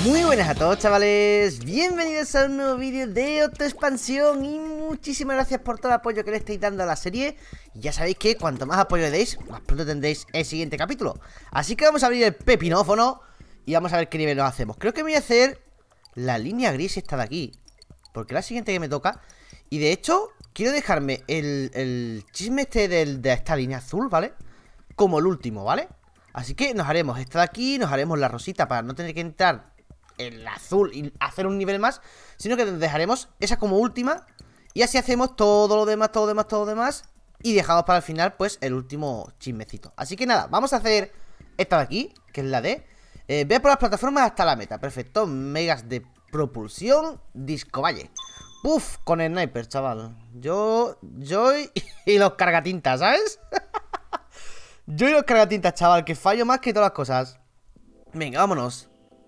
Muy buenas a todos, chavales, bienvenidos a un nuevo vídeo de otra expansión. Y muchísimas gracias por todo el apoyo que le estáis dando a la serie. Y ya sabéis que cuanto más apoyo le deis, más pronto tendréis el siguiente capítulo. Así que vamos a abrir el pepinófono y vamos a ver qué nivel nos hacemos. Creo que me voy a hacer la línea gris esta de aquí, porque es la siguiente que me toca. Y de hecho, quiero dejarme el chisme este de esta línea azul, ¿vale? Como el último, ¿vale? Así que nos haremos esta de aquí, nos haremos la rosita para no tener que entrar el azul y hacer un nivel más, sino que dejaremos esa como última. Y así hacemos todo lo demás, todo lo demás. Y dejamos para el final, pues, el último chismecito. Así que nada, vamos a hacer esta de aquí, que es la de ve por las plataformas hasta la meta. Perfecto, megas de propulsión, disco valle. Puf, con el sniper, chaval. Yo y los cargatintas, ¿sabes? Yo y los cargatintas, chaval, que fallo más que todas las cosas. Venga, vámonos.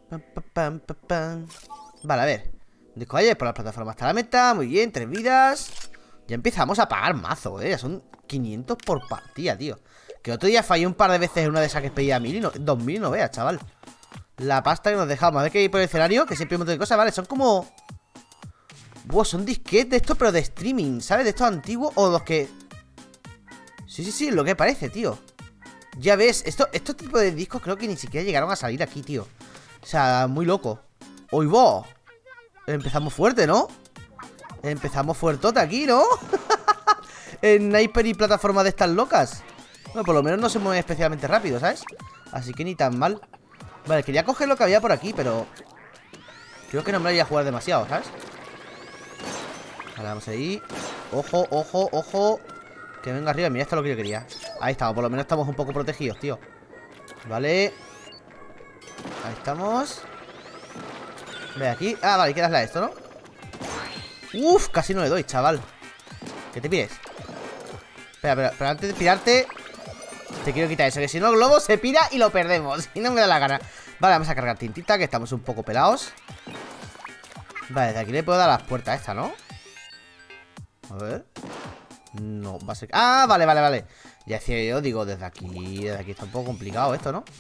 Vale, a ver. Disco valle por las plataformas hasta la meta. Muy bien, 3 vidas. Ya empezamos a pagar mazo, ya son 500 por partida, tío. Que otro día fallé un par de veces en una de esas que pedía 1000 y no, 2000 no veas, chaval. La pasta que nos dejamos. A ver qué hay por el escenario, que siempre hay un montón de cosas, vale. Son como... Buah, son disquetes de estos, pero de streaming, ¿sabes? De estos antiguos o los que... Sí, lo que parece, tío. Ya ves, estos tipos de discos creo que ni siquiera llegaron a salir aquí, tío. O sea, muy loco. ¡Oigo! Empezamos fuerte, ¿no? Empezamos fuertote aquí, ¿no? Sniper y plataformas de estas locas. Bueno, por lo menos no se mueve especialmente rápido, ¿sabes? Así que ni tan mal. Vale, quería coger lo que había por aquí, pero creo que no me lo voy a jugar demasiado, ¿sabes? Vale, vamos ahí. Ojo, ojo, ojo. Que venga arriba, mira, esto es lo que yo quería. Ahí estamos, por lo menos estamos un poco protegidos, tío. Vale. Ahí estamos. Ve aquí. Ah, vale, hay que darle a esto, ¿no? Uf, casi no le doy, chaval. ¿Qué te pides? Espera, antes de pirarte te quiero quitar eso, que si no el globo se pira y lo perdemos. Y no me da la gana. Vale, vamos a cargar tintita, que estamos un poco pelados. Vale, de aquí le puedo dar a las puertas a esta, ¿no? A ver. No, va a ser... Ah, vale. Ya decía yo, digo, desde aquí está un poco complicado esto, ¿no?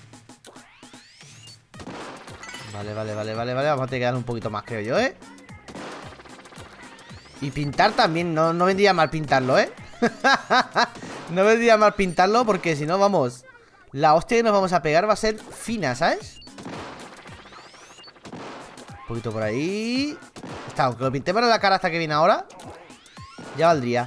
Vale. Vamos a tener que dar un poquito más, creo yo, ¿eh? Y pintar también, no vendría mal pintarlo, ¿eh? No vendría mal pintarlo porque si no, vamos, la hostia que nos vamos a pegar va a ser fina, ¿sabes? Un poquito por ahí. Está, aunque lo pintemos en la cara hasta que viene ahora, ya valdría.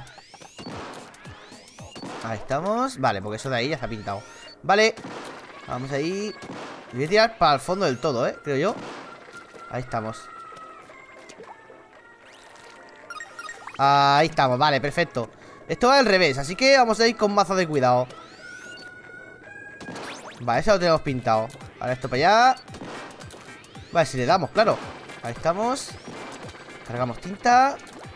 Ahí estamos. Vale, porque eso de ahí ya está pintado. Vale, vamos ahí. Voy a tirar para el fondo del todo, creo yo. Ahí estamos. Ahí estamos, vale, perfecto. Esto va al revés, así que vamos a ir con mazo de cuidado. Vale, eso lo tenemos pintado. Ahora esto para allá. Vale, si le damos, claro. Ahí estamos. Cargamos tinta.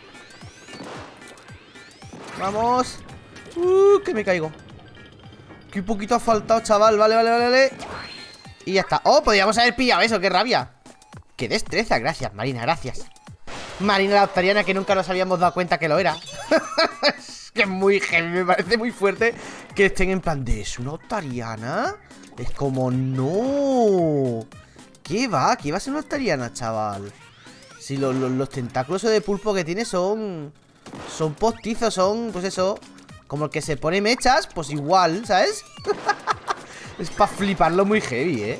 Vamos. Que me caigo. Que poquito ha faltado, chaval. Vale. Y ya está. Oh, podríamos haber pillado eso, qué rabia. Qué destreza, gracias, Marina, gracias. Marina la octariana, que nunca nos habíamos dado cuenta que lo era. Es que es muy heavy, me parece muy fuerte que estén en plan de... ¿Es una octariana? Es como, no. ¿Qué va? ¿Qué va a ser una octariana, chaval? Si los tentáculos de pulpo que tiene son postizos, son, pues eso, como el que se pone mechas, pues igual, ¿sabes? Es para fliparlo muy heavy,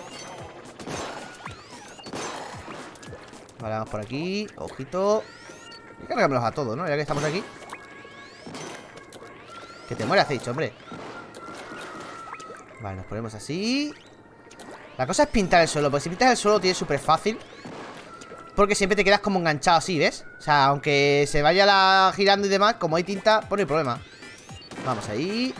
Vale, vamos por aquí. Ojito. Y cargámoslos a todos, ¿no? Ya que estamos aquí. Que te mueras, dicho, hombre. Vale, nos ponemos así. La cosa es pintar el suelo, porque si pintas el suelo tiene súper fácil, porque siempre te quedas como enganchado así, ¿ves? O sea, aunque se vaya girando y demás, como hay tinta, pues no hay problema. Vamos ahí.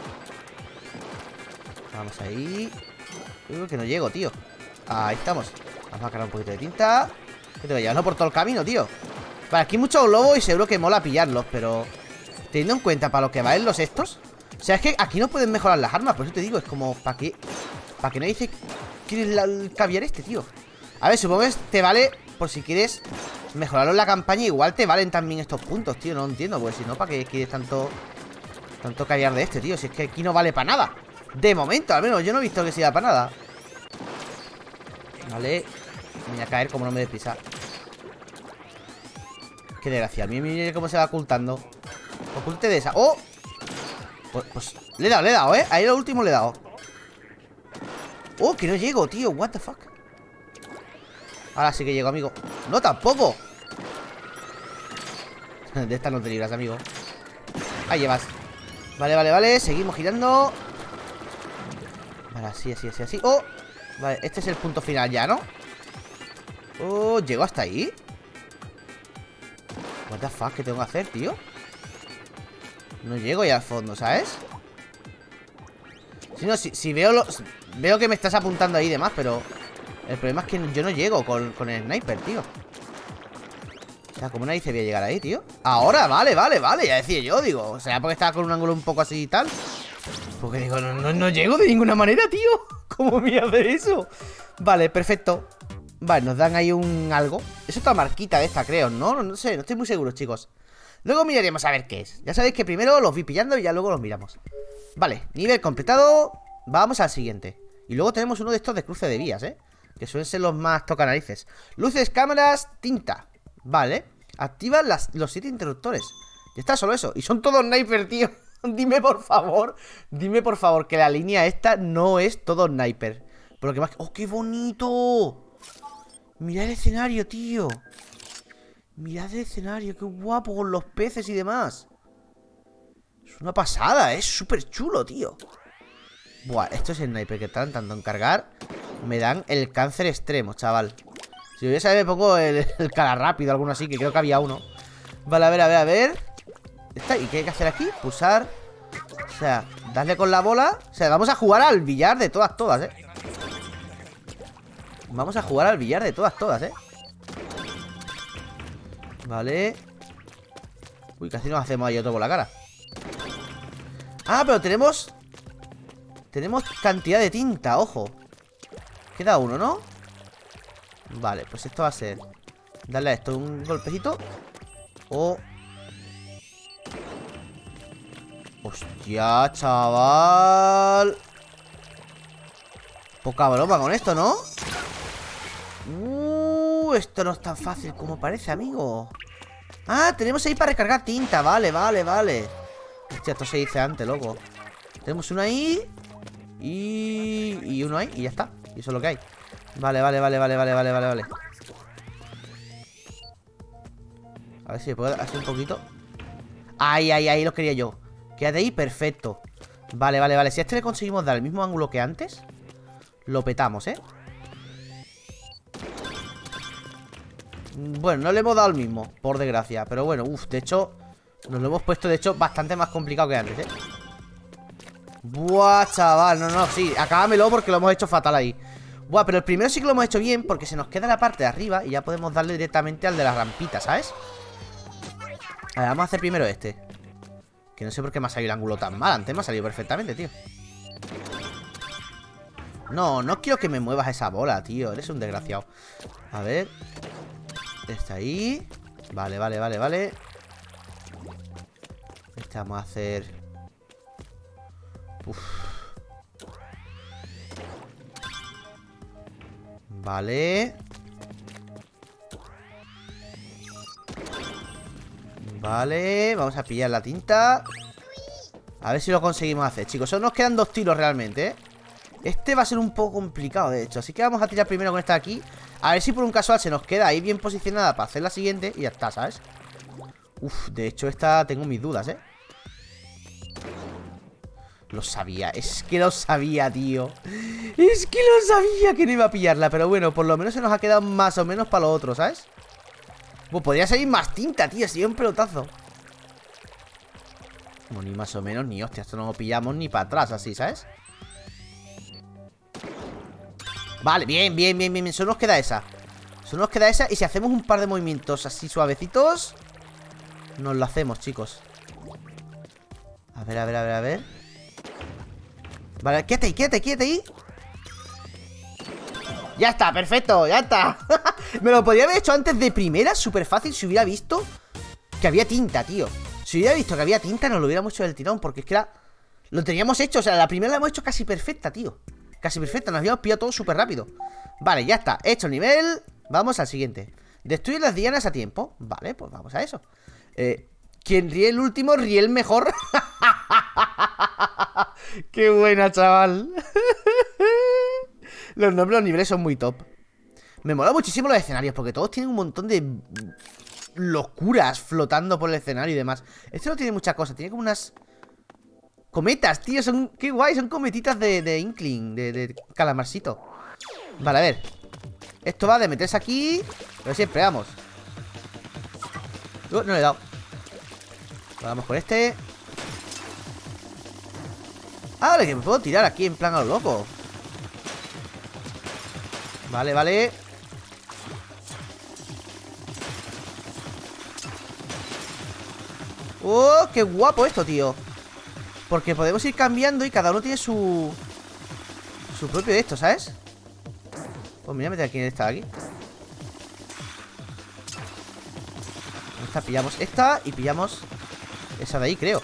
Vamos ahí. Que no llego, tío. Ahí estamos. Vamos a cargar un poquito de tinta. Que te voy a llevarlo por todo el camino, tío. Vale, aquí hay muchos globos y seguro que mola pillarlos, pero teniendo en cuenta para lo que valen los estos. O sea, es que aquí no pueden mejorar las armas. Por eso te digo, es como, ¿para qué? ¿Para qué no dice quieres el caviar este, tío? A ver, supongo que te vale por si quieres mejorarlo en la campaña. Igual te valen también estos puntos, tío. No lo entiendo, pues si no, ¿para qué quieres tanto caviar de este, tío? Si es que aquí no vale para nada. De momento, al menos, yo no he visto que sirva para nada. Vale. Me voy a caer como no me despisa. Qué desgracia. Mira cómo se va ocultando. Oculte de esa. ¡Oh! Pues le he dado, ¿eh? Ahí lo último le he dado. ¡Oh, que no llego, tío! What the fuck. Ahora sí que llego, amigo. ¡No, tampoco! De esta no te libras, amigo. Ahí llevas. Vale. Seguimos girando. Vale, así. ¡Oh! Vale, este es el punto final ya, ¿no? ¡Oh! ¿Llego hasta ahí? What the fuck, ¿qué tengo que hacer, tío? No llego ya al fondo, ¿sabes? Si veo que me estás apuntando ahí y demás, pero el problema es que yo no llego con el sniper, tío. O sea, ¿cómo nadie se voy a llegar ahí, tío? Ahora, vale, ya decía yo, digo. O sea, porque estaba con un ángulo un poco así y tal. Porque digo, no llego de ninguna manera, tío. ¿Cómo me hace eso? Vale, perfecto. Vale, nos dan ahí un algo. Es otra marquita de esta, creo, ¿no? No sé, no estoy muy seguro, chicos. Luego miraremos a ver qué es. Ya sabéis que primero los vi pillando y ya luego los miramos. Vale, nivel completado. Vamos al siguiente. Y luego tenemos uno de estos de cruce de vías, ¿eh? Que suelen ser los más tocanarices. Luces, cámaras, tinta. Vale, activa los 7 interruptores. Ya está, solo eso. Y son todos sniper, tío. Dime por favor que la línea esta no es todo sniper. Por lo que más... ¡Oh, qué bonito! Mirad el escenario, tío. Mirad el escenario, qué guapo con los peces y demás. Es una pasada, es súper chulo, tío. Buah, estos sniper que tardan tanto en cargar me dan el cáncer extremo, chaval. Si voy a saber, me pongo el cara rápido, alguno así, que creo que había uno. Vale, a ver. ¿Y qué hay que hacer aquí? Pulsar. O sea, darle con la bola. O sea, vamos a jugar al billar de todas, Vamos a jugar al billar de todas, Vale. Uy, casi nos hacemos ahí otro por la cara. Ah, pero tenemos cantidad de tinta, ojo. Queda uno, ¿no? Vale, pues esto va a ser darle a esto un golpecito. Oh. Hostia, chaval. Poca broma con esto, ¿no? Esto no es tan fácil como parece, amigo. Ah, tenemos ahí para recargar tinta. Vale. Hostia, esto se dice antes, loco. Tenemos uno ahí y uno ahí y ya está. Y eso es lo que hay. Vale. A ver si me puedo hacer un poquito. Ahí lo quería yo. Quédate ahí, perfecto. Vale. Si a este le conseguimos dar el mismo ángulo que antes, lo petamos, ¿eh? Bueno, no le hemos dado el mismo, por desgracia. Pero bueno, de hecho, nos lo hemos puesto, de hecho, bastante más complicado que antes, ¿eh? Buah, chaval, no, sí, acábamelo porque lo hemos hecho fatal ahí. Buah, pero el primero sí que lo hemos hecho bien, porque se nos queda la parte de arriba y ya podemos darle directamente al de la rampita, ¿sabes? A ver, vamos a hacer primero este. Que no sé por qué me ha salido el ángulo tan mal. Antes me ha salido perfectamente, tío. No quiero que me muevas esa bola, tío. Eres un desgraciado. A ver. Está ahí. Vale. Este vamos a hacer. Uf. Vale. Vamos a pillar la tinta. A ver si lo conseguimos hacer, chicos. Solo nos quedan 2 tiros realmente, ¿eh? Este va a ser un poco complicado, de hecho. Así que vamos a tirar primero con esta de aquí. A ver si por un casual se nos queda ahí bien posicionada para hacer la siguiente. Y ya está, ¿sabes? Uf, de hecho esta tengo mis dudas, ¿eh? Lo sabía, es que lo sabía, tío. Es que lo sabía que no iba a pillarla. Pero bueno, por lo menos se nos ha quedado más o menos para lo otro, ¿sabes? Pues podría salir más tinta, tío. Sería un pelotazo. Como ni más o menos, ni hostia. Esto no lo pillamos ni para atrás, así, ¿sabes? Vale, bien. Solo nos queda esa. Y si hacemos un par de movimientos así suavecitos, nos lo hacemos, chicos. A ver. Vale, quédate ahí. Ya está, perfecto, ya está. Me lo podría haber hecho antes de primera, súper fácil, si hubiera visto que había tinta, tío. Si hubiera visto que había tinta, nos lo hubiéramos hecho del tirón. Porque es que lo teníamos hecho, o sea, la primera la hemos hecho casi perfecta, tío. Casi perfecta, nos habíamos pillado todo súper rápido. Vale, ya está, hecho el nivel. Vamos al siguiente. Destruye las dianas a tiempo. Vale, pues vamos a eso. Quien ríe el último, ríe el mejor. Qué buena, chaval. Los nombres de los niveles son muy top. Me mola muchísimo los escenarios, porque todos tienen un montón de locuras flotando por el escenario y demás. Este no tiene muchas cosas, tiene como unas cometas, tío, son... Qué guay, son cometitas de Inkling, de calamarcito. Vale, a ver. Esto va de meterse aquí, pero siempre, vamos. No le he dado. Vamos con este. Ah, vale, que me puedo tirar aquí en plan a lo loco. Vale, vale. ¡Oh, qué guapo esto, tío! Porque podemos ir cambiando y cada uno tiene su propio de esto, ¿sabes? Pues mira, meter aquí en esta de aquí. Esta, pillamos esta y pillamos esa de ahí, creo.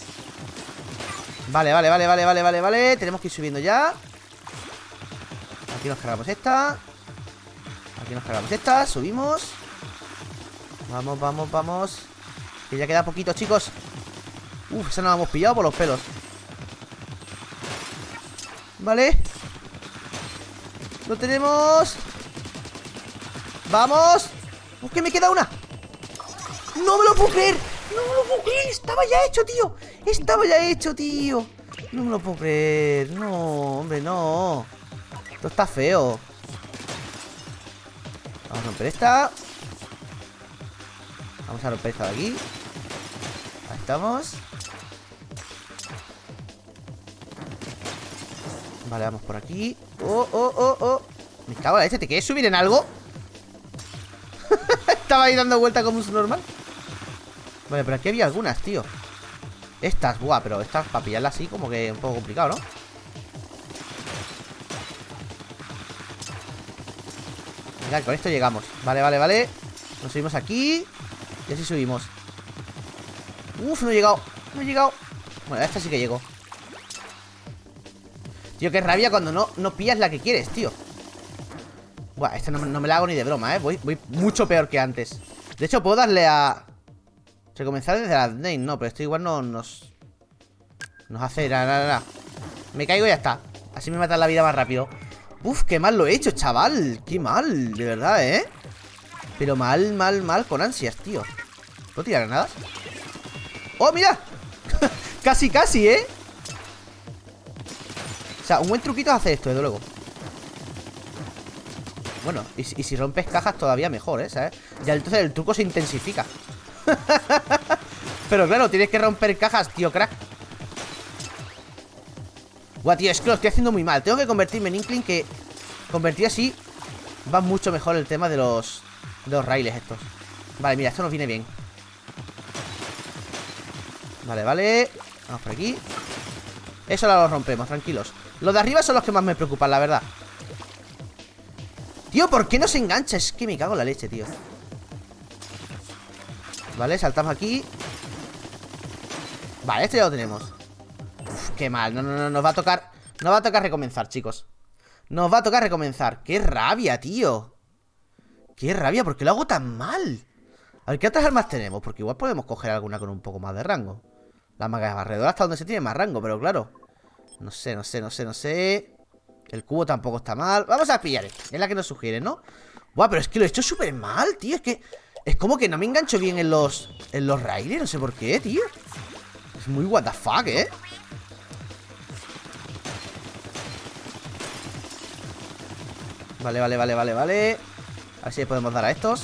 Vale, vale, vale, vale, vale, vale, vale. Tenemos que ir subiendo ya. Aquí nos cargamos esta. Aquí nos cargamos esta, subimos. Vamos, vamos, vamos. Que ya queda poquito, chicos. Uf, esa nos la hemos pillado por los pelos. Vale. Lo tenemos. ¡Vamos! ¡Uf, que me queda una! ¡No me lo puedo creer! ¡No me lo puedo creer! ¡Estaba ya hecho, tío! ¡Estaba ya hecho, tío! No me lo puedo creer. No, hombre, no. Esto está feo. Vamos a romper esta. Vamos a romper esta de aquí. Ahí estamos. Vale, vamos por aquí. ¡Oh, oh, oh, oh! Me cago en la leche, ¿te quieres subir en algo? Estaba ahí dando vuelta como un normal. Vale, pero aquí había algunas, tío. Estas, buah, pero estas para pillarlas así como que un poco complicado, ¿no? Venga, con esto llegamos. Vale, vale, vale. Nos subimos aquí. Y así subimos. Uf, no he llegado. No he llegado. Bueno, esta sí que llegó. Tío, qué rabia cuando no pillas la que quieres, tío. Buah, esta no me la hago ni de broma, Voy mucho peor que antes. De hecho, puedo darle a... Recomenzar desde la Name, no, pero esto igual no nos hace nada. Me caigo y ya está. Así me matan la vida más rápido. Uf, qué mal lo he hecho, chaval. Qué mal, de verdad, Pero mal, mal, mal, con ansias, tío. ¿Puedo tirar granadas? ¡Oh, mira! Casi, casi, O sea, un buen truquito es hacer esto, desde luego. Bueno, y si rompes cajas todavía mejor, ¿sabes? Ya entonces el truco se intensifica. Pero claro, tienes que romper cajas, tío, crack. Buah, tío, es que lo estoy haciendo muy mal. Tengo que convertirme en Inkling, que convertir así va mucho mejor el tema de los raíles estos. Vale, mira, esto nos viene bien. Vale, vale. Vamos por aquí. Eso ahora lo rompemos, tranquilos. Los de arriba son los que más me preocupan, la verdad. Tío, ¿por qué no se engancha? Es que me cago en la leche, tío. Vale, saltamos aquí. Vale, esto ya lo tenemos. Uf, qué mal, no, nos va a tocar. Nos va a tocar recomenzar, chicos. Nos va a tocar recomenzar. ¡Qué rabia, tío! ¡Qué rabia! ¿Por qué lo hago tan mal? A ver, ¿qué otras armas tenemos? Porque igual podemos coger alguna con un poco más de rango. La maga de barredora hasta donde se tiene más rango, pero claro. No sé. El cubo tampoco está mal. Vamos a pillar esta, es la que nos sugiere, ¿no? Buah, pero es que lo he hecho súper mal, tío. Es que es como que no me engancho bien en los raíles. No sé por qué, tío. Es muy what the fuck, Vale. A ver si le podemos dar a estos.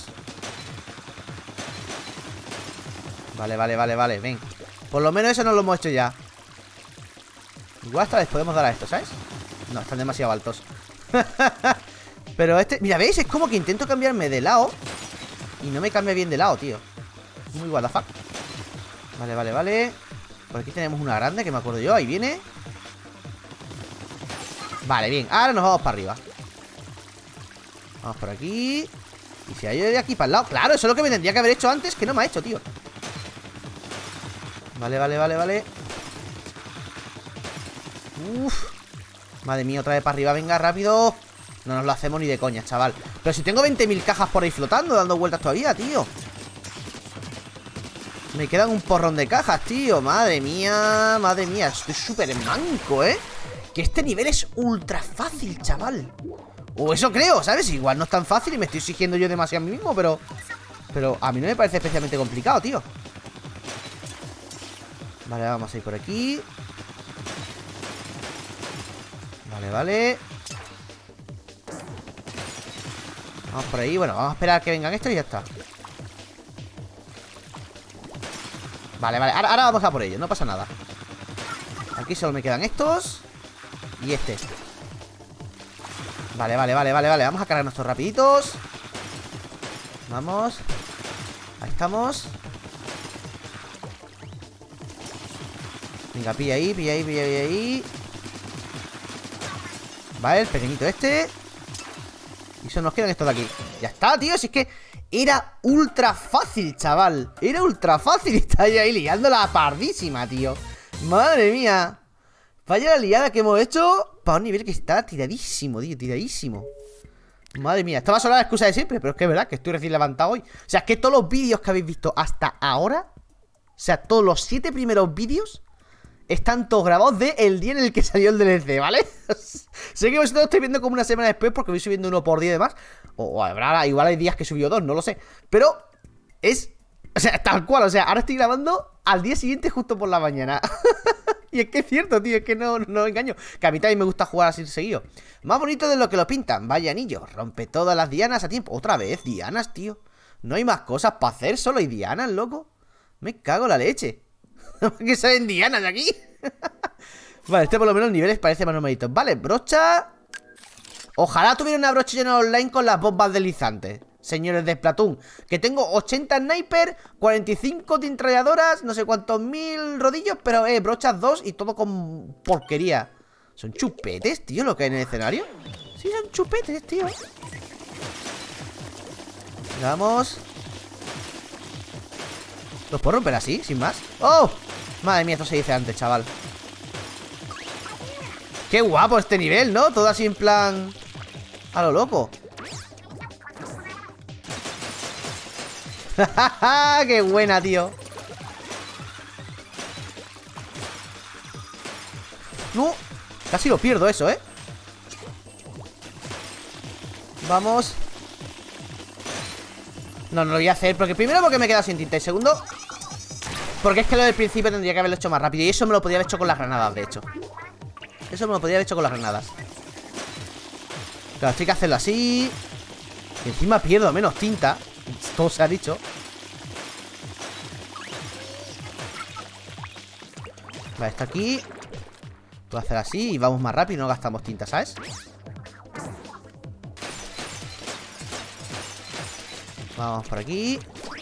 Vale, ven. Por lo menos eso no lo hemos hecho ya. Igual hasta les podemos dar a estos, ¿sabes? No, están demasiado altos. Pero este, mira, ¿veis? Es como que intento cambiarme de lado y no me cambia bien de lado, tío. Muy what the fuck. Vale. Por aquí tenemos una grande que me acuerdo yo, ahí viene. Vale, bien, ahora nos vamos para arriba. Vamos por aquí. Y si hay de aquí para el lado. Claro, eso es lo que me tendría que haber hecho antes, que no me ha hecho, tío. Vale. Uf. Madre mía, otra vez para arriba, venga, rápido. No nos lo hacemos ni de coña, chaval. Pero si tengo 20.000 cajas por ahí flotando, dando vueltas todavía, tío. Me quedan un porrón de cajas, tío. Madre mía, estoy súper manco, ¿eh? Que este nivel es ultra fácil, chaval. O eso creo, ¿sabes? Igual no es tan fácil y me estoy exigiendo yo demasiado a mí mismo, pero a mí no me parece especialmente complicado, tío. Vale, vamos a ir por aquí. Vale. Vamos por ahí, bueno, vamos a esperar a que vengan estos y ya está. Vale, ahora vamos a por ellos, no pasa nada. Aquí solo me quedan estos y este. Vale, vamos a cargar nuestros rapiditos. Vamos. Ahí estamos. Venga, pilla ahí. Vale, el pequeñito este. Y solo nos quedan estos de aquí. Ya está, tío, si es que era ultra fácil, chaval. Era ultra fácil y está ahí liando la pardísima, tío. Madre mía. Vaya la liada que hemos hecho para un nivel que está tiradísimo, tío, tiradísimo. Madre mía, esta va a ser la excusa de siempre, pero es que es verdad que estoy recién levantado hoy. O sea, es que todos los vídeos que habéis visto hasta ahora, o sea, todos los 7 primeros vídeos están todos grabados de el día en el que salió el DLC, ¿vale? Sé que vosotros estáis viendo como una semana después porque voy subiendo uno por día y demás. O habrá, igual hay días que he subido 2, no lo sé. Pero es, o sea, tal cual, o sea, ahora estoy grabando al día siguiente justo por la mañana. Y es que es cierto, tío, es que no engaño. Que a mí también me gusta jugar así seguido. Más bonito de lo que lo pintan, vaya anillo. Rompe todas las dianas a tiempo. Otra vez, dianas, tío. No hay más cosas para hacer, solo hay dianas, loco. Me cago en la leche. Que salen dianas de aquí. Vale, este por lo menos niveles parece más normalito. Vale, brocha. Ojalá tuviera una brocha llena online con las bombas deslizantes, señores de Splatoon. Que tengo 80 sniper, 45 tintralladoras, no sé cuántos mil rodillos, pero brochas 2 y todo con porquería. Son chupetes, tío, lo que hay en el escenario. Sí, son chupetes, tío. Vamos. ¿Los puedo romper así, sin más? ¡Oh! Madre mía, esto se dice antes, chaval. Qué guapo este nivel, ¿no? Todo así en plan a lo loco. ¡Qué buena, tío! No, casi lo pierdo eso, ¿eh? Vamos. No lo voy a hacer porque primero porque me he quedado sin tinta y segundo porque es que lo del principio tendría que haberlo hecho más rápido. Y eso me lo podría haber hecho con las granadas, de hecho. Eso me lo podría haber hecho con las granadas. Claro, esto hay que hacerlo así. Y encima pierdo menos tinta. Todo se ha dicho. Vale, está aquí. Puedo hacer así y vamos más rápido y no gastamos tinta, ¿sabes? Vamos por aquí.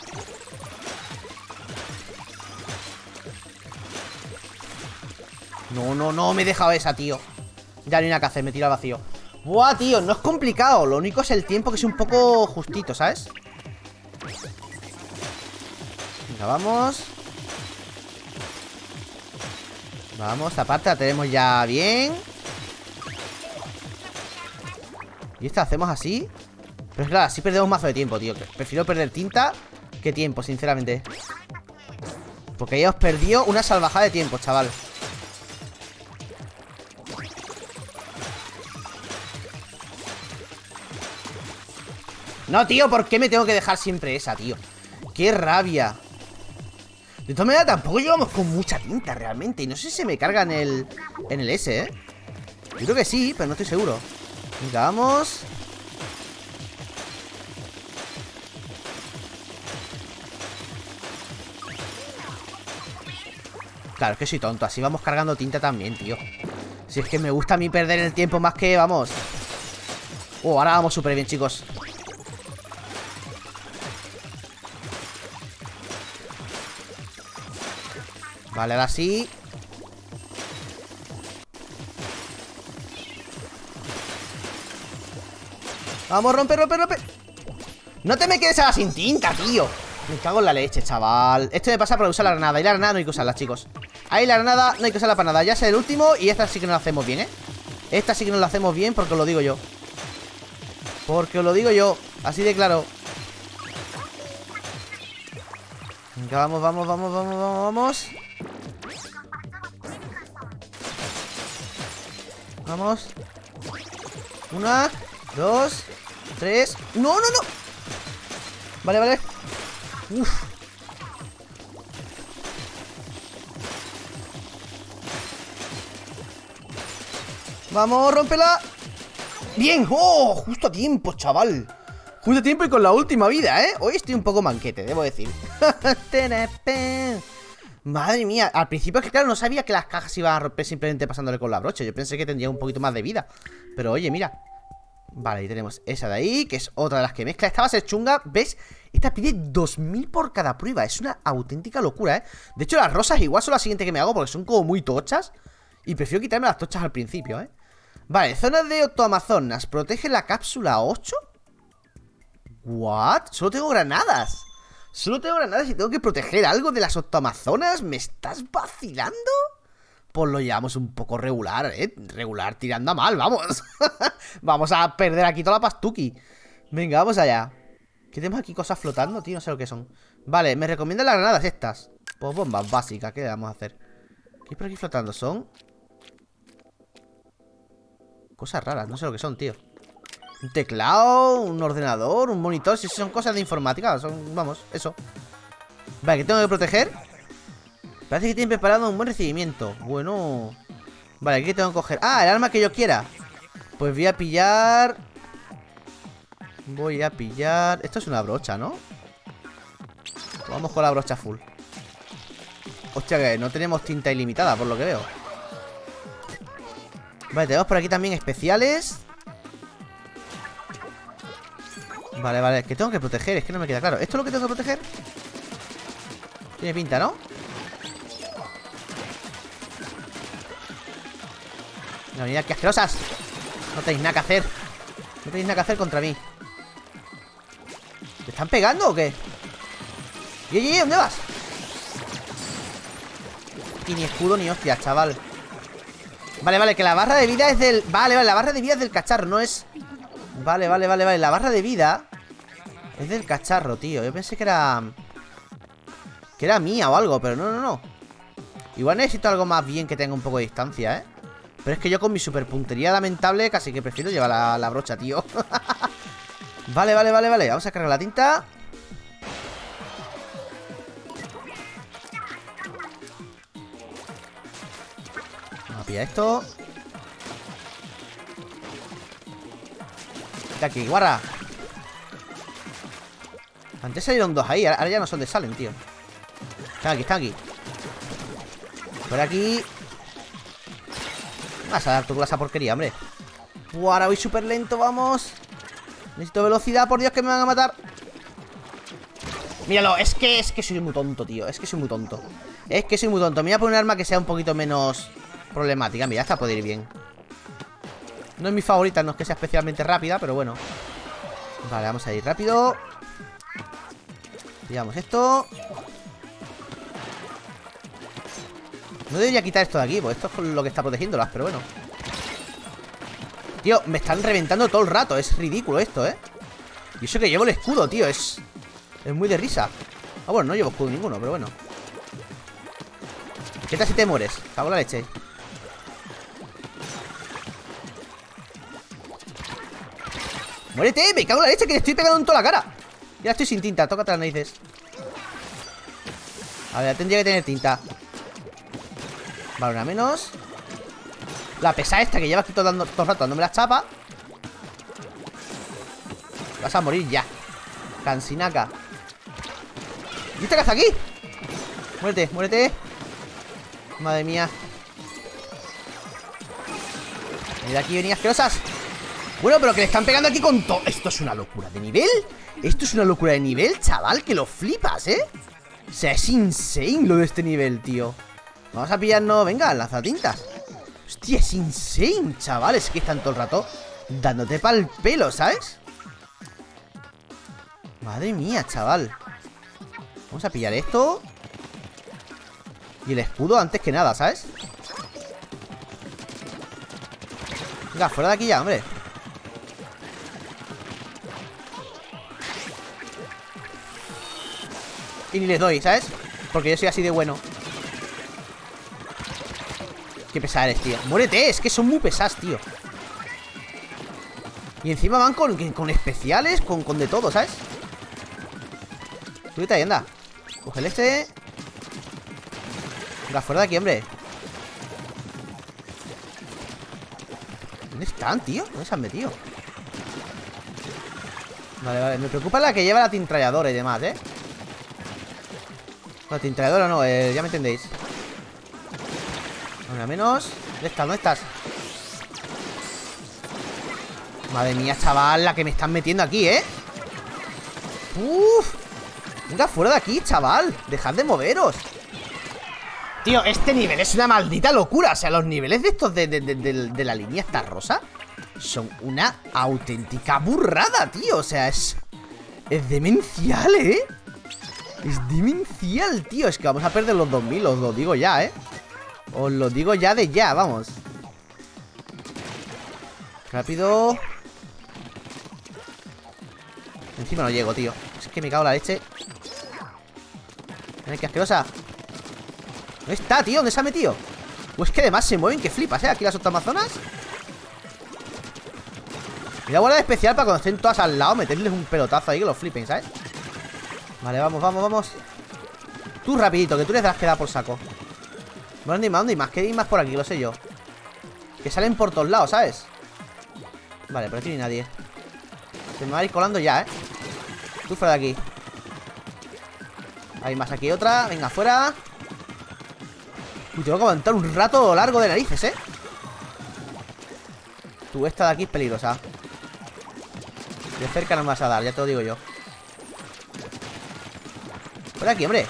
No, me he dejado esa, tío. Ya no hay nada que hacer, me tiro al vacío. Buah, tío, no es complicado. Lo único es el tiempo, que es un poco justito, ¿sabes? Venga, vamos. Vamos, esta parte la tenemos ya bien. Y esta la hacemos así. Pero es claro, así perdemos mazo de tiempo, tío. Prefiero perder tinta que tiempo, sinceramente. Porque ya os perdió una salvajada de tiempo, chaval. No, tío, ¿por qué me tengo que dejar siempre esa, tío? ¡Qué rabia! De todas maneras, tampoco llevamos con mucha tinta realmente. Y no sé si se me carga en el S, ¿eh? Yo creo que sí, pero no estoy seguro. Venga, vamos. Claro, es que soy tonto. Así vamos cargando tinta también, tío. Si es que me gusta a mí perder el tiempo más que, vamos. Ahora vamos súper bien, chicos. Vale, ahora sí. Vamos, rompe. No te me quedes ahora sin tinta, tío. Me cago en la leche, chaval. Esto me pasa por usar la granada. Y la granada no hay que usarla, chicos. Ahí la granada no hay que usarla para nada. Ya sea el último. Y esta sí que no la hacemos bien, ¿eh? Esta sí que no la hacemos bien porque os lo digo yo. Porque os lo digo yo, así de claro. Venga, vamos, vamos, vamos, vamos, vamos. Vamos. 1, 2, 3. ¡No, no, no! Vale, vale. Uf. Vamos, rómpela. Bien, oh, justo a tiempo, chaval. Justo a tiempo y con la última vida, ¿eh? Hoy estoy un poco manquete, debo decir. Madre mía, al principio es que claro, no sabía que las cajas iban a romper simplemente pasándole con la brocha. Yo pensé que tendría un poquito más de vida. Pero oye, mira. Vale, ahí tenemos esa de ahí, que es otra de las que mezcla. Esta va a ser chunga, ¿ves? Esta pide 2000 por cada prueba. Es una auténtica locura, ¿eh? De hecho, las rosas igual son las siguientes que me hago porque son como muy tochas. Y prefiero quitarme las tochas al principio, ¿eh? Vale, zonas de Octoamazonas. Protege la cápsula 8. ¿What? Solo tengo granadas. Solo tengo granadas y tengo que proteger algo de las Octoamazonas. ¿Me estás vacilando? Pues lo llevamos un poco regular, ¿eh? Regular tirando a mal, vamos. Vamos a perder aquí toda la pastuki. Venga, vamos allá. ¿Qué tenemos aquí? Cosas flotando, tío, no sé lo que son. Vale, me recomiendan las granadas estas. Pues bombas básicas, ¿qué le vamos a hacer? ¿Qué hay por aquí flotando? Son cosas raras, no sé lo que son, tío. Un teclado, un ordenador, un monitor. Si son cosas de informática, son, vamos, eso. Vale, ¿qué tengo que proteger? Parece que tienen preparado un buen recibimiento. Bueno. Vale, ¿qué tengo que coger? Ah, el arma que yo quiera. Pues voy a pillar. Voy a pillar. Esto es una brocha, ¿no? Vamos con la brocha full. Hostia, que no tenemos tinta ilimitada, por lo que veo. Vale, tenemos por aquí también especiales. Vale, vale, ¿qué tengo que proteger? Es que no me queda claro. ¿Esto es lo que tengo que proteger? Tiene pinta, ¿no? No, mirad, qué asquerosas. No tenéis nada que hacer. No tenéis nada que hacer contra mí. ¿Te están pegando o qué? ¡Ye! ¿Dónde vas? Y ni escudo ni hostia, chaval. Vale, vale, que la barra de vida es del... Vale, vale, la barra de vida es del cacharro, no es... Vale, vale, vale, vale. La barra de vida es del cacharro, tío. Yo pensé que era... que era mía o algo, pero no, no, no. Igual necesito algo más bien que tenga un poco de distancia, ¿eh? Pero es que yo con mi super puntería lamentable casi que prefiero llevar la brocha, tío. Vale, vale, vale, vale. Vamos a cargar la tinta. Vamos a pillar esto. De aquí, guarra. Antes salieron dos ahí, ahora ya no son de salen, tío. Están aquí, están aquí. Por aquí. Vas a dar tu esa porquería, hombre. Ahora voy súper lento, vamos. Necesito velocidad, por Dios, que me van a matar. Míralo, es que soy muy tonto, tío. Es que soy muy tonto. Es que soy muy tonto. Me voy a poner un arma que sea un poquito menos problemática. Mira, esta puede ir bien. No es mi favorita, no es que sea especialmente rápida, pero bueno. Vale, vamos a ir rápido. Pillamos esto. No debería quitar esto de aquí, pues esto es lo que está protegiéndolas, pero bueno. Tío, me están reventando todo el rato. Es ridículo esto, ¿eh? Y eso que llevo el escudo, tío. Es muy de risa. Ah, bueno, no llevo escudo ninguno, pero bueno. ¿Qué tal si te mueres? Cago en la leche. ¡Muérete! ¡Me cago en la leche que le estoy pegando en toda la cara! Ya estoy sin tinta, tócate las narices. A ver, tendría que tener tinta. Vale, una menos. La pesada esta que lleva aquí todo el rato dándome la chapa. Vas a morir ya. Cansinaca. ¿Y esta qué hace aquí? Muérete, muérete. Madre mía. Mira aquí, venía asquerosas. Bueno, pero que le están pegando aquí con todo. Esto es una locura de nivel. Esto es una locura de nivel, chaval, que lo flipas, ¿eh? O sea, es insane lo de este nivel, tío. Vamos a pillarnos, venga, lanzatintas. Hostia, es insane, chaval. Es que están todo el rato dándote pa'l pelo, ¿sabes? Madre mía, chaval. Vamos a pillar esto. Y el escudo antes que nada, ¿sabes? Venga, fuera de aquí ya, hombre. y ni les doy, ¿sabes? Porque yo soy así de bueno. Qué pesada eres, tío. Muérete, es que son muy pesadas, tío. Y encima van con especiales, con de todo, ¿sabes? Súbete ahí, anda. Coge el este. Venga, fuera de aquí, hombre. ¿Dónde están, tío? ¿Dónde se han metido? Vale, vale. Me preocupa la que lleva la tintralladora y demás, ¿eh? La tintralladora no, ya me entendéis. Una menos. ¿Dónde estás? ¿Dónde estás? Madre mía, chaval, la que me están metiendo aquí, ¿eh? Uf. Venga, fuera de aquí, chaval. Dejad de moveros. Tío, este nivel es una maldita locura. O sea, los niveles de estos de la línea esta rosa son una auténtica burrada, tío. O sea, es demencial, ¿eh? Es demencial, tío. Es que vamos a perder los 2000, os lo digo ya, ¿eh? Os lo digo ya de ya, vamos. Rápido. Encima no llego, tío. Es que me cago en la leche. Ay, qué asquerosa. ¿Dónde está, tío? ¿Dónde se ha metido? O es que además se mueven, que flipas, ¿eh? Aquí las otras amazonas. Voy a guardar especial para cuando estén todas al lado meterles un pelotazo ahí que los flipen, ¿sabes? Vale, vamos, vamos, vamos. Tú rapidito, que tú les das que da por saco. Bueno, ¿dónde hay más? ¿Dónde hay más? Que hay más por aquí, lo sé yo. Que salen por todos lados, ¿sabes? Vale, por aquí no hay nadie. Se me va a ir colando ya, ¿eh? Tú fuera de aquí. Hay más aquí otra. Venga, fuera. Uy, tengo que aguantar un rato largo de narices, ¿eh? Tú, esta de aquí es peligrosa. De cerca no me vas a dar, ya te lo digo yo. Fuera de aquí, hombre.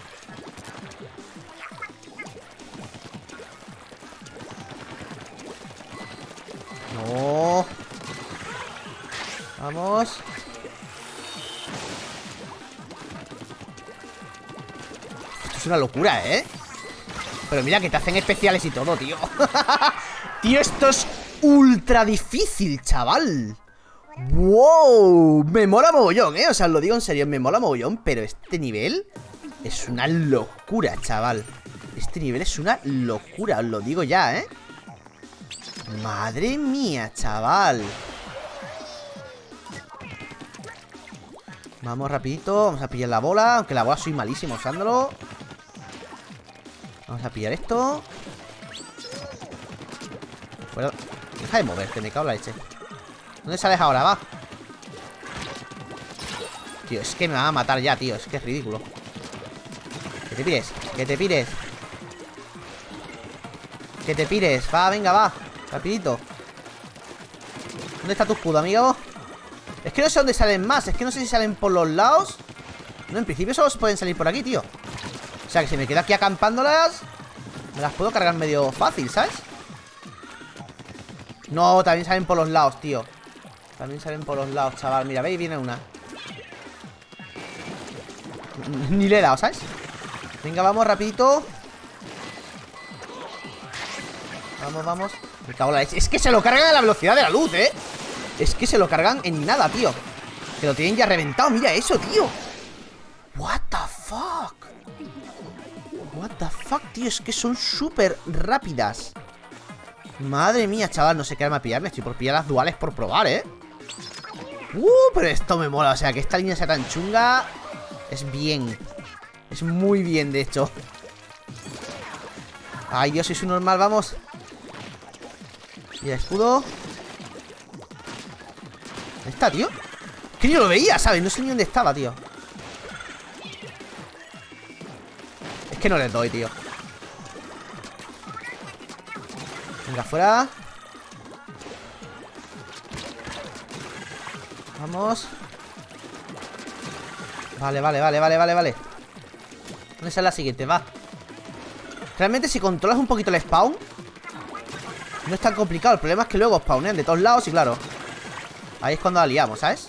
No. Vamos. Esto es una locura, ¿eh? Pero mira que te hacen especiales y todo, tío. Tío, esto es ultra difícil, chaval. ¡Wow! Me mola mogollón, ¿eh? O sea, os lo digo en serio, me mola mogollón. Pero este nivel es una locura, chaval. Este nivel es una locura, os lo digo ya, ¿eh? Madre mía, chaval. Vamos rapidito, vamos a pillar la bola. Aunque la bola soy malísimo usándolo. Vamos a pillar esto. Bueno, deja de moverte, me cago en la leche. ¿Dónde sales ahora? Va. Tío, es que me van a matar ya, tío. Es que es ridículo. Que te pires, que te pires. Que te pires, va, venga, va. Rapidito. ¿Dónde está tu escudo, amigo? Es que no sé dónde salen más. Es que no sé si salen por los lados. No, en principio solo pueden salir por aquí, tío. O sea que si me quedo aquí acampándolas, me las puedo cargar medio fácil, ¿sabes? No, también salen por los lados, tío. También salen por los lados, chaval. Mira, veis, viene una. Ni le he dado, ¿sabes? Venga, vamos, rapidito. Vamos, vamos. Me cago en la leche. Es que se lo cargan a la velocidad de la luz, ¿eh? Es que se lo cargan en nada, tío. Que lo tienen ya reventado. Mira eso, tío. What the fuck. What the fuck, tío. Es que son súper rápidas. Madre mía, chaval. No sé qué arma pillarme. Estoy por pillar las duales por probar, ¿eh? Pero esto me mola. O sea, que esta línea sea tan chunga. Es bien. Es muy bien, de hecho. Ay, Dios, soy su normal, vamos. Y el escudo. ¿Dónde está, tío? Que yo lo veía, ¿sabes? No sé ni dónde estaba, tío. Es que no les doy, tío. Venga, fuera. Vamos. Vale, vale, vale, vale, vale, vale. ¿Dónde está la siguiente? Va. Realmente si controlas un poquito el spawn no es tan complicado. El problema es que luego spawnean de todos lados y claro, ahí es cuando la liamos, ¿sabes?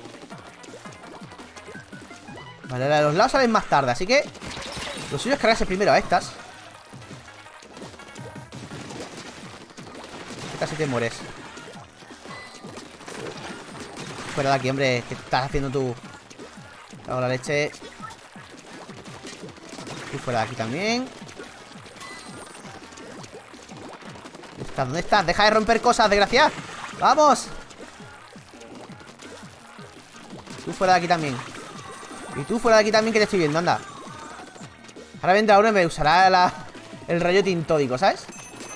Vale, la de los lados salen más tarde, así que lo suyo es cargarse primero a estas. Que casi te mueres. Fuera de aquí, hombre. ¿Qué estás haciendo tú? Cago en la leche. Tú fuera de aquí también. ¿Dónde estás? Deja de romper cosas, desgraciada. ¡Vamos! Tú fuera de aquí también. Y tú fuera de aquí también, que te estoy viendo, anda. Ahora vendrá uno y me usará el rayo tintódico, ¿sabes?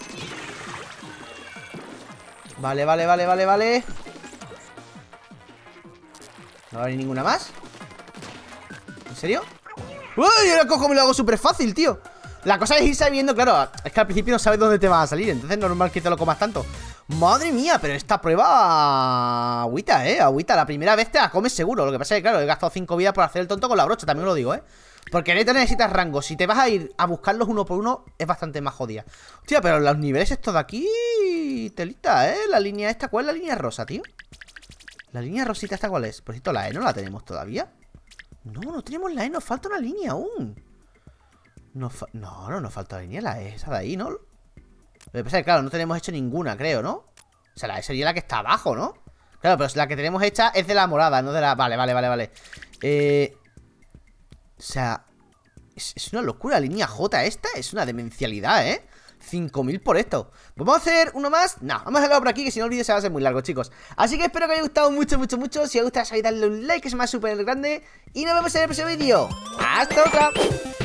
Vale. No va a venir ninguna más. ¿En serio? ¡Uy! Yo la cojo, me lo hago súper fácil, tío. La cosa es ir sabiendo, claro. Es que al principio no sabes dónde te va a salir. Entonces es normal que te lo comas tanto. Madre mía, pero esta prueba... Agüita, agüita. La primera vez te la comes seguro. Lo que pasa es que, claro, he gastado 5 vidas por hacer el tonto con la brocha. También lo digo, porque neta necesitas rangos. Si te vas a ir a buscarlos uno por uno, es bastante más jodida. Hostia, pero los niveles estos de aquí... Telita, la línea esta. ¿Cuál es la línea rosa, tío? La línea rosita esta, ¿cuál es? Por cierto, la E no la tenemos todavía. No tenemos la E, nos falta una línea aún. No, nos falta la línea, la E esa de ahí, ¿no? Lo que pasa es que, claro, no tenemos hecho ninguna, creo, ¿no? O sea, la E sería la que está abajo, ¿no? Claro, pero la que tenemos hecha es de la morada, no de la... Vale. O sea, es una locura. La línea J esta es una demencialidad, 5.000 por esto. Pues vamos a hacer uno más. No, vamos a dejarlo por aquí, que si no el vídeo se va a hacer muy largo, chicos. Así que espero que os haya gustado mucho. Si os gusta, sabéis darle un like, que es más súper grande. Y nos vemos en el próximo vídeo. ¡Hasta otra!